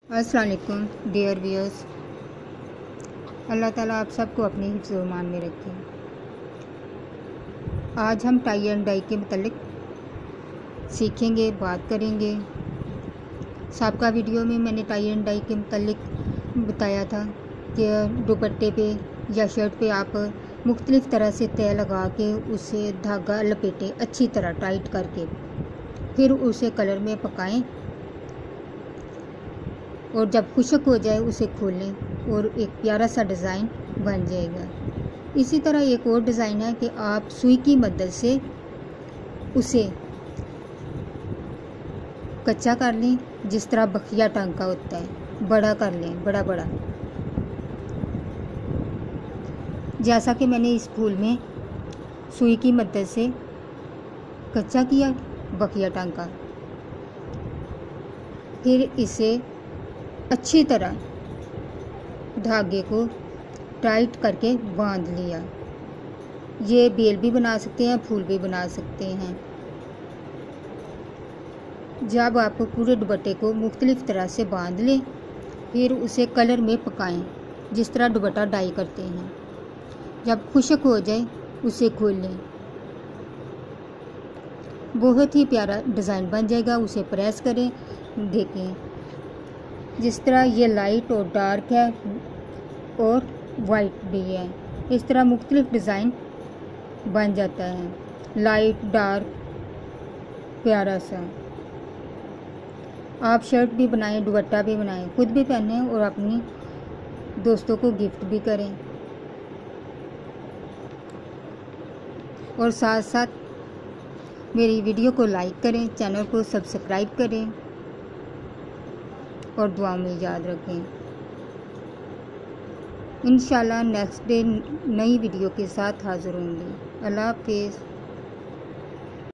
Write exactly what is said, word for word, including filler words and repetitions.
अस्सलाम वालेकुम dear viewers. अल्लाह ताला आप सबको अपने हिफ्ज़ व ईमान में रखे। आज हम टाई एंड डाई के मतलब सीखेंगे, बात करेंगे। साबका वीडियो में मैंने टाई एंड डाई के मतलब बताया था कि दुपट्टे पे या शर्ट पे आप मुख्तलिफ़ तरह से तय लगा के उसे धागा लपेटें अच्छी तरह टाइट करके, फिर उसे कलर में पकाएं और जब खुश्क हो जाए उसे खोलें और एक प्यारा सा डिज़ाइन बन जाएगा। इसी तरह एक और डिज़ाइन है कि आप सुई की मदद से उसे कच्चा कर लें, जिस तरह बखिया टांका होता है, बड़ा कर लें, बड़ा बड़ा। जैसा कि मैंने इस फूल में सुई की मदद से कच्चा किया बखिया टांका, फिर इसे अच्छी तरह धागे को टाइट करके बांध लिया। ये बेल भी बना सकते हैं, फूल भी बना सकते हैं। जब आप पूरे दुपट्टे को मुख्तलिफ़ तरह से बांध लें, फिर उसे कलर में पकाएं, जिस तरह दुपट्टा डाई करते हैं। जब खुश्क हो जाए उसे खोल लें, बहुत ही प्यारा डिज़ाइन बन जाएगा। उसे प्रेस करें, देखें जिस तरह ये लाइट और डार्क है और वाइट भी है, इस तरह मुख्तलिफ़ डिज़ाइन बन जाता है, लाइट डार्क प्यारा सा। आप शर्ट भी बनाएं, दुपट्टा भी बनाएं, खुद भी पहनें और अपनी दोस्तों को गिफ्ट भी करें। और साथ साथ मेरी वीडियो को लाइक करें, चैनल को सब्सक्राइब करें और दुआ में याद रखें। इंशाल्लाह नेक्स्ट डे नई वीडियो के साथ हाज़िर होंगे। अल्लाह हाफ़िज़।